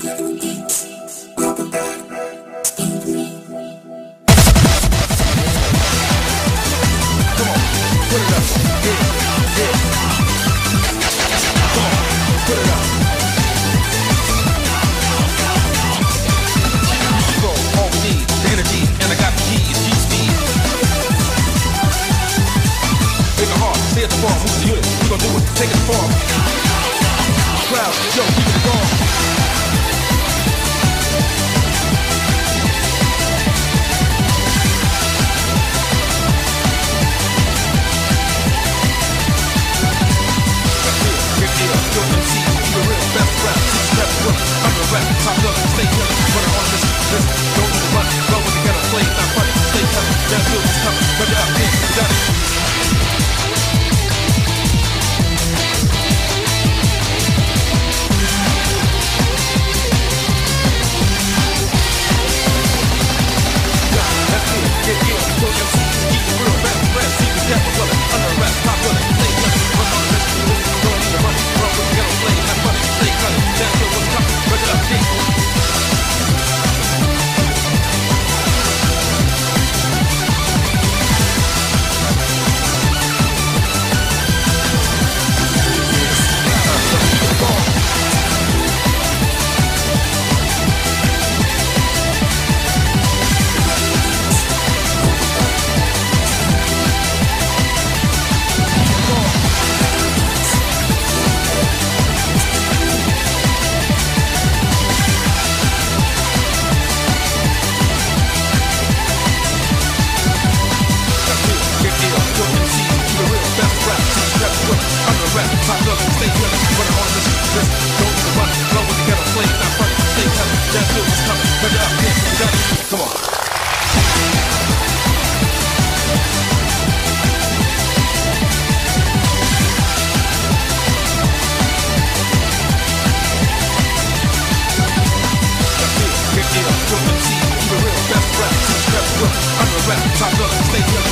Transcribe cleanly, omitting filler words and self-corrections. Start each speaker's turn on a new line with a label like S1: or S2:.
S1: Take it far. Crowd, yo, keep it wrong. Big deal, yo, MC, the real best rap. Step one, I'm the rap, top up, stay coming. Run on this, don't need to run. Go when you get a play, not funny, stay coming. That feel is coming, run it up, yeah, you got it. Top up, stay coming, run on this, don't need to run, blow when you get a play, not funny, stay coming, that feel is coming, run it up, yeah, you got it, come on. Big deal, yo, MC, the real best rap, step one, I'm the rap, top up, stay coming.